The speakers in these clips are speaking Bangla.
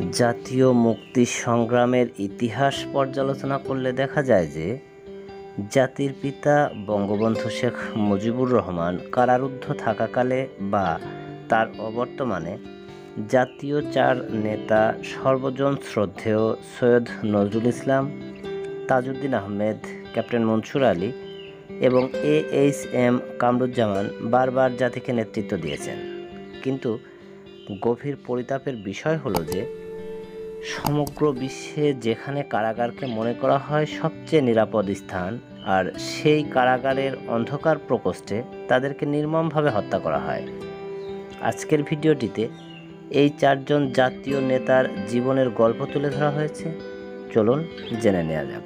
জাতীয় মুক্তি সংগ্রামের ইতিহাস পর্যালোচনা করলে দেখা যায় যে জাতির পিতা বঙ্গবন্ধু শেখ মুজিবুর রহমান কারারুদ্ধ থাকাকালে বা তার অবর্তমানে জাতীয় চার নেতা সর্বজন শ্রদ্ধেয় সৈয়দ নজরুল ইসলাম, তাজউদ্দিন আহমেদ, ক্যাপ্টেন মনসুর আলী এবং AHM কামরুজ্জামান বারবার জাতিকে নেতৃত্ব দিয়েছেন। কিন্তু গভীর পরিতাপের বিষয় হলো যে সমগ্র বিশ্বে যেখানে কারাগারকে মনে করা হয় সবচেয়ে নিরাপদ স্থান, আর সেই কারাগারের অন্ধকার প্রকোষ্ঠে তাদেরকে নির্মমভাবে হত্যা করা হয়। আজকের ভিডিওটিতে এই চারজন জাতীয় নেতার জীবনের গল্প তুলে ধরা হয়েছে। চলুন জেনে নেওয়া যাক।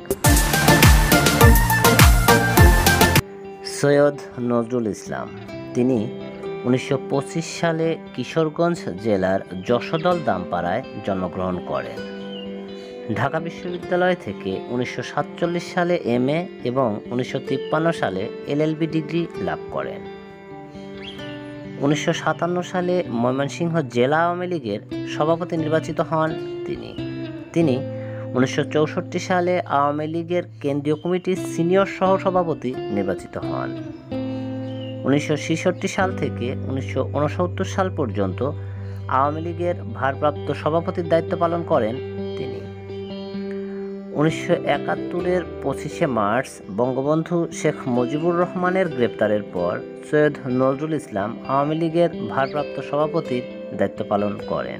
সৈয়দ নজরুল ইসলাম, তিনি 1925 সালে কিশোরগঞ্জ জেলার যশোদল দামপাড়ায় জন্মগ্রহণ করেন। ঢাকা বিশ্ববিদ্যালয় থেকে 1947 সালে MA এবং 1953 সালে LLB ডিগ্রি লাভ করেন। 1957 সালে ময়মনসিংহ জেলা আওয়ামী লীগের সভাপতি নির্বাচিত হন তিনি 1964 সালে আওয়ামী লীগের কেন্দ্রীয় কমিটির সিনিয়র সহসভাপতি নির্বাচিত হন। 1966 সাল থেকে 1969 সাল পর্যন্ত আওয়ামী লীগের ভারপ্রাপ্ত সভাপতির দায়িত্ব পালন করেন তিনি। 1971-এর 25শে মার্চ বঙ্গবন্ধু শেখ মুজিবুর রহমানের গ্রেপ্তারের পর সৈয়দ নজরুল ইসলাম আওয়ামী লীগের ভারপ্রাপ্ত সভাপতির দায়িত্ব পালন করেন।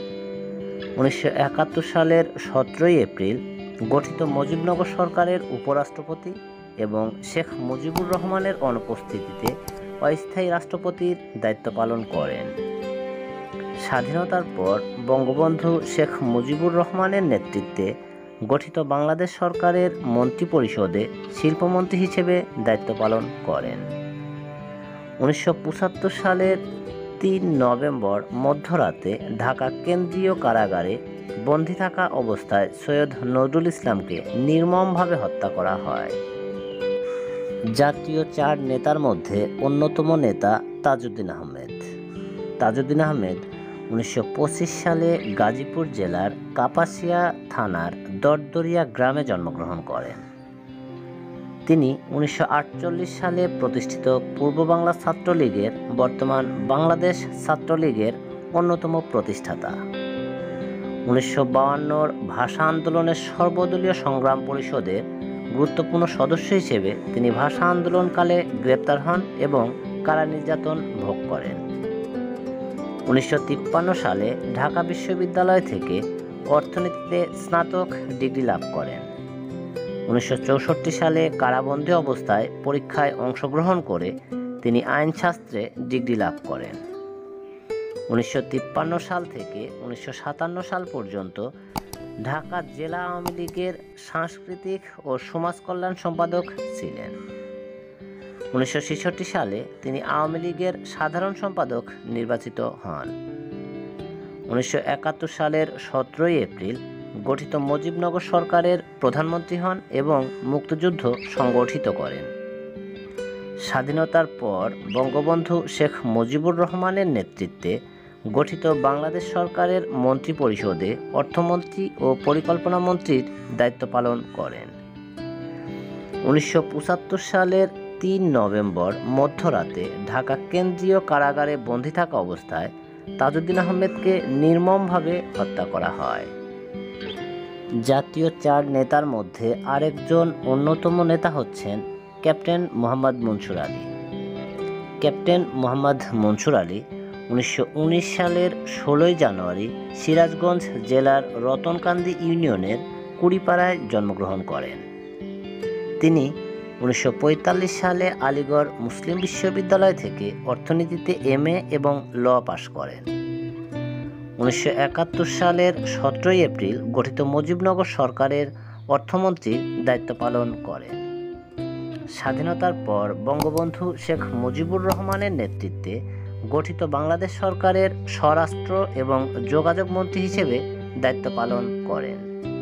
1971 সালের 17 এপ্রিল গঠিত মুজিবনগর সরকারের উপরাষ্ট্রপতি এবং শেখ মুজিবুর রহমানের অনুপস্থিতিতে অস্থায়ী রাষ্ট্রপতির দায়িত্ব পালন করেন। স্বাধীনতার পর বঙ্গবন্ধু শেখ মুজিবুর রহমানের নেতৃত্বে গঠিত বাংলাদেশ সরকারের মন্ত্রিপরিষদে শিল্পমন্ত্রী হিসেবে দায়িত্ব পালন করেন। 1975 সালের 3 নভেম্বর মধ্যরাতে ঢাকা কেন্দ্রীয় কারাগারে বন্দী থাকা অবস্থায় সৈয়দ নজরুল ইসলামকে নির্মমভাবে হত্যা করা হয়। জাতীয় চার নেতার মধ্যে অন্যতম নেতা তাজউদ্দিন আহমেদ 1925 সালে গাজীপুর জেলার কাপাসিয়া থানার দরদরিয়া গ্রামে জন্মগ্রহণ করেন। তিনি 1948 সালে প্রতিষ্ঠিত পূর্ব বাংলা ছাত্রলীগের, বর্তমান বাংলাদেশ ছাত্রলীগের অন্যতম প্রতিষ্ঠাতা। 1952-র ভাষা আন্দোলনের সর্বদলীয় সংগ্রাম পরিষদের গুরুত্বপূর্ণ সদস্য হিসেবে তিনি ভাষা আন্দোলনকালে গ্রেপ্তার হন এবং কারা নির্যাতন ভোগ করেন। 1953 সালে ঢাকা বিশ্ববিদ্যালয় থেকে অর্থনীতিতে স্নাতক ডিগ্রি লাভ করেন। 1964 সালে কারাবন্দী অবস্থায় পরীক্ষায় অংশগ্রহণ করে তিনি আইনশাস্ত্রে ডিগ্রি লাভ করেন। 1953 সাল থেকে 1957 সাল পর্যন্ত ঢাকা জেলা আওয়ামী লীগের সাংস্কৃতিক ও সমাজ কল্যাণ সম্পাদক ছিলেন। 1966 সালে তিনি আওয়ামী লীগের সাধারণ সম্পাদক নির্বাচিত হন। 1971 সালের 17 এপ্রিল গঠিত মুজিবনগর সরকারের প্রধানমন্ত্রী হন এবং মুক্তিযুদ্ধ সংগঠিত করেন। স্বাধীনতার পর বঙ্গবন্ধু শেখ মুজিবুর রহমানের নেতৃত্বে গঠিত বাংলাদেশ সরকারের মন্ত্রিপরিষদে অর্থমন্ত্রী ও পরিকল্পনা মন্ত্রীর দায়িত্ব পালন করেন। 1975 সালের 3 নভেম্বর মধ্যরাতে ঢাকা কেন্দ্রীয় কারাগারে বন্দী থাকা অবস্থায় তাজউদ্দিন আহমেদকে নির্মমভাবে হত্যা করা হয়। জাতীয় চার নেতার মধ্যে আরেকজন অন্যতম নেতা হচ্ছেন ক্যাপ্টেন মোহাম্মদ মনসুর আলী। ক্যাপ্টেন মোহাম্মদ মনসুর আলী 1919 সালের 16 জানুয়ারি সিরাজগঞ্জ জেলার রতনকান্দি ইউনিয়নের কুড়িপাড়ায় জন্মগ্রহণ করেন। তিনি 1945 সালে আলিগড় মুসলিম বিশ্ববিদ্যালয় থেকে অর্থনীতিতে MA এবং ল পাশ করেন। 1971 সালের 17 এপ্রিল গঠিত মুজিবনগর সরকারের অর্থমন্ত্রীর দায়িত্ব পালন করেন। স্বাধীনতার পর বঙ্গবন্ধু শেখ মুজিবুর রহমানের নেতৃত্বে গঠিত বাংলাদেশ সরকারের স্বরাষ্ট্র এবং যোগাযোগ মন্ত্রী হিসেবে দায়িত্ব পালন করেন।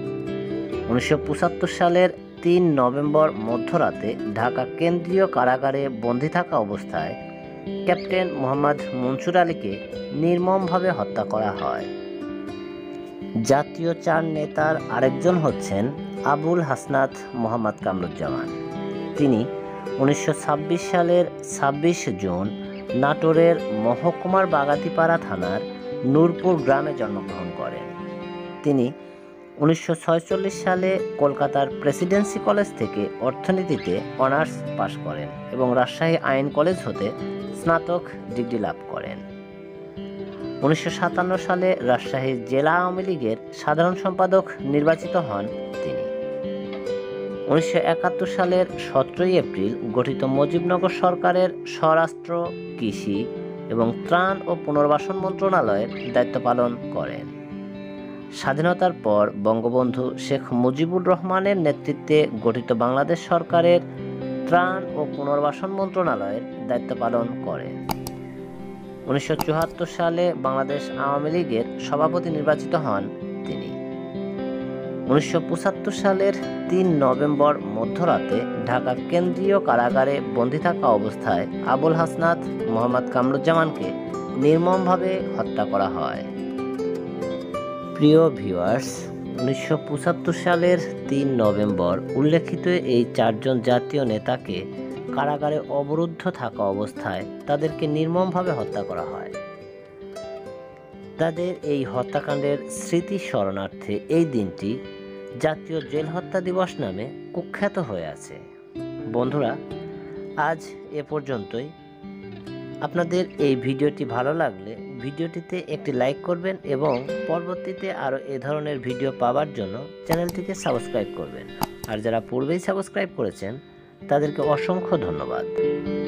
1975 সালের 3 নভেম্বর মধ্যরাতে ঢাকা কেন্দ্রীয় কারাগারে বন্দী থাকা অবস্থায় ক্যাপ্টেন মোহাম্মদ মনসুর আলীকে নির্মমভাবে হত্যা করা হয়। জাতীয় চার নেতার আরেকজন হচ্ছেন আবুল হাসনাত মোহাম্মদ কামরুজ্জামান। তিনি 1926 সালের 26 জুন নাটোরের মহকুমার বাগাতিপাড়া থানার নূরপুর গ্রামে জন্মগ্রহণ করেন। তিনি 1946 সালে কলকাতার প্রেসিডেন্সি কলেজ থেকে অর্থনীতিতে অনার্স পাশ করেন এবং রাজশাহী আইন কলেজ হতে স্নাতক ডিগ্রি লাভ করেন। 1957 সালে রাজশাহী জেলা আওয়ামী লীগের সাধারণ সম্পাদক নির্বাচিত হন তিনি। 1971 সালের 17 এপ্রিল গঠিত মুজিবনগর সরকারের স্বরাষ্ট্র, কৃষি এবং ত্রাণ ও পুনর্বাসন মন্ত্রণালয়ের দায়িত্ব পালন করেন। স্বাধীনতার পর বঙ্গবন্ধু শেখ মুজিবুর রহমানের নেতৃত্বে গঠিত বাংলাদেশ সরকারের ত্রাণ ও পুনর্বাসন মন্ত্রণালয়ের দায়িত্ব পালন করেন। 1974 সালে বাংলাদেশ আওয়ামী লীগের সভাপতি নির্বাচিত হন তিনি। 1975 সালের 3 নভেম্বর মধ্যরাতে ঢাকা কেন্দ্রীয় কারাগারে বন্দী থাকা অবস্থায় আবুল হাসনাত মোহাম্মদ কামরুজ্জামানকে নির্মমভাবে হত্যা করা হয়। প্রিয় ভিউয়ার্স, 1975 সালের 3 নভেম্বর উল্লেখিত এই 4 জন জাতীয় নেতাকে কারাগারে অবরুদ্ধ থাকা অবস্থায় তাদেরকে নির্মমভাবে হত্যা করা হয়। তাদের এই হত্যাকাণ্ডের স্মৃতি স্মরণার্থে এই দিনটি জাতীয় জেল হত্যা দিবস নামে কুখ্যাত হয়ে আছে। বন্ধুরা, আজ এ পর্যন্তই। আপনাদের এই ভিডিওটি ভালো লাগলে ভিডিওটিতে একটি লাইক করবেন এবং পরবর্তীতে আরও এ ধরনের ভিডিও পাওয়ার জন্য চ্যানেলটিকে সাবস্ক্রাইব করবেন। আর যারা পূর্বেই সাবস্ক্রাইব করেছেন তাদেরকে অসংখ্য ধন্যবাদ।